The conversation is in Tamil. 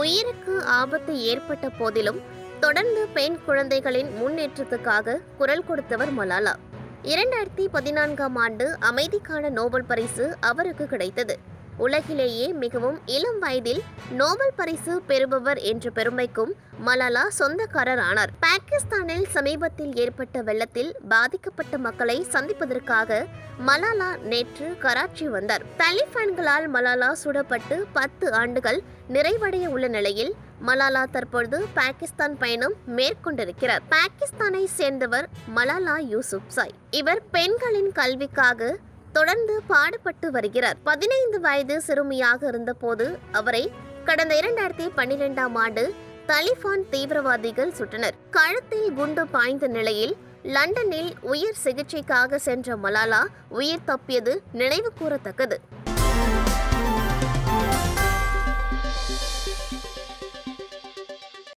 உயிருக்கு ஆபத்து ஏற்பட்ட போதிலும் தொடர்ந்து பெண் குழந்தைகளின் முன்னேற்றத்துக்காக குரல் கொடுத்தவர் மலாலா. 2014ஆம் ஆண்டு அமைதிக்கான நோபல் பரிசு அவருக்கு கிடைத்தது. உலகிலேயே மிகவும் இளம் வயதில் நோபல் பரிசு பெறுபவர் என்ற பெருமைக்கும் மலாலா சொந்தக்காரர் ஆனார். பாகிஸ்தானில் சமீபத்தில் ஏற்பட்ட வெள்ளத்தில் பாதிக்கப்பட்ட மக்களை சந்திப்பதற்காக மலாலா நேற்று கராச்சி வந்தார். தாலிபான்களால் மலாலா சுடப்பட்டு 10 ஆண்டுகள் நிறைவடைய உள்ள நிலையில் மலாலா தற்பொழுது பாகிஸ்தான் பயணம் மேற்கொண்டிருக்கிறார். பாகிஸ்தானை சேர்ந்தவர் மலாலா யூசுப்சாய். இவர் பெண்களின் கல்விக்காக தொடர்ந்து பாடுபட்டு வருகிறார். 15 வயது சிறுமியாக இருந்தபோது அவரை கடந்த 2012ஆம் ஆண்டு தாலிபான் தீவிரவாதிகள் சுட்டனர். கழுத்தில் குண்டு பாய்ந்த நிலையில் லண்டனில் உயர் சிகிச்சைக்காக சென்ற மலாலா உயிர் தப்பியது நினைவு கூறத்தக்கது.